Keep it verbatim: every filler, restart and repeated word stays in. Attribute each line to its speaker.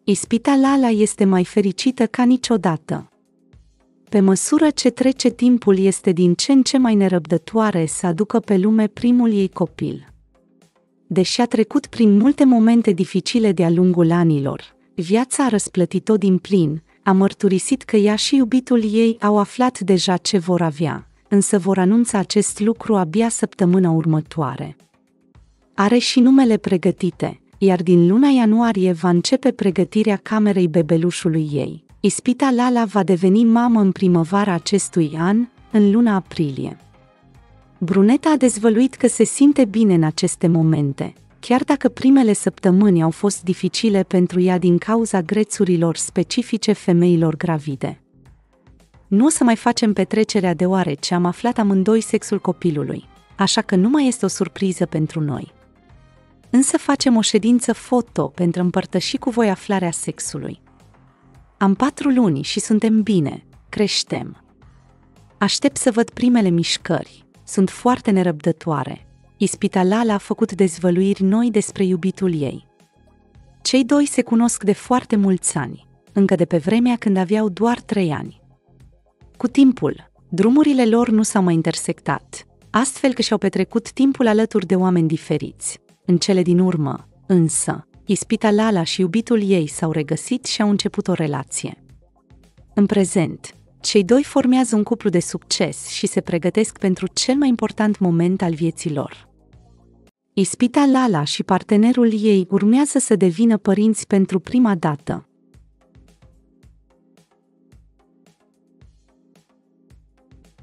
Speaker 1: Ispita Lala este mai fericită ca niciodată. Pe măsură ce trece timpul, este din ce în ce mai nerăbdătoare să aducă pe lume primul ei copil. Deși a trecut prin multe momente dificile de-a lungul anilor, viața a răsplătit-o din plin, a mărturisit că ea și iubitul ei au aflat deja ce vor avea, însă vor anunța acest lucru abia săptămâna următoare. Are și numele pregătite, iar din luna ianuarie va începe pregătirea camerei bebelușului ei. Ispita Lala va deveni mamă în primăvara acestui an, în luna aprilie. Bruneta a dezvăluit că se simte bine în aceste momente, chiar dacă primele săptămâni au fost dificile pentru ea din cauza grețurilor specifice femeilor gravide. Nu o să mai facem petrecerea deoarece am aflat amândoi sexul copilului, așa că nu mai este o surpriză pentru noi. Însă facem o ședință foto pentru a împărtăși cu voi aflarea sexului. Am patru luni și suntem bine, creștem. Aștept să văd primele mișcări, sunt foarte nerăbdătoare. Ispita Lala a făcut dezvăluiri noi despre iubitul ei. Cei doi se cunosc de foarte mulți ani, încă de pe vremea când aveau doar trei ani. Cu timpul, drumurile lor nu s-au mai intersectat, astfel că și-au petrecut timpul alături de oameni diferiți. În cele din urmă, însă, Ispita Lala și iubitul ei s-au regăsit și au început o relație. În prezent, cei doi formează un cuplu de succes și se pregătesc pentru cel mai important moment al vieții lor. Ispita Lala și partenerul ei urmează să devină părinți pentru prima dată.